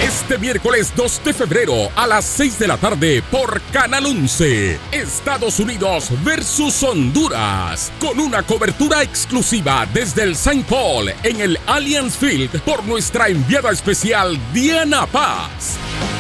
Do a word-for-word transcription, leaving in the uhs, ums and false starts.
Este miércoles dos de febrero a las seis de la tarde por Canal once. Estados Unidos versus Honduras. Con una cobertura exclusiva desde el Saint Paul en el Allianz Field por nuestra enviada especial Diana Paz.